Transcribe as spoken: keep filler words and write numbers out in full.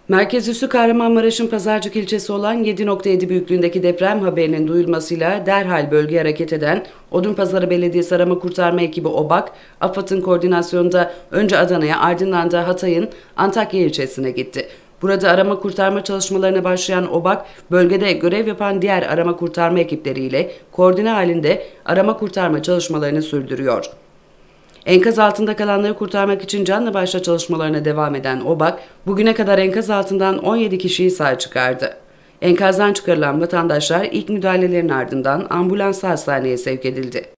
Merkez üssü Kahramanmaraş'ın Pazarcık ilçesi olan yedi nokta yedi büyüklüğündeki deprem haberinin duyulmasıyla derhal bölgeye hareket eden Odunpazarı Belediyesi Arama Kurtarma Ekibi OBAK, AFAD'ın koordinasyonunda önce Adana'ya ardından da Hatay'ın Antakya ilçesine gitti. Burada arama kurtarma çalışmalarına başlayan OBAK, bölgede görev yapan diğer arama kurtarma ekipleriyle koordine halinde arama kurtarma çalışmalarını sürdürüyor. Enkaz altında kalanları kurtarmak için canla başla çalışmalarına devam eden OBAK, bugüne kadar enkaz altından on yedi kişiyi sağ çıkardı. Enkazdan çıkarılan vatandaşlar ilk müdahalelerin ardından ambulansla hastaneye sevk edildi.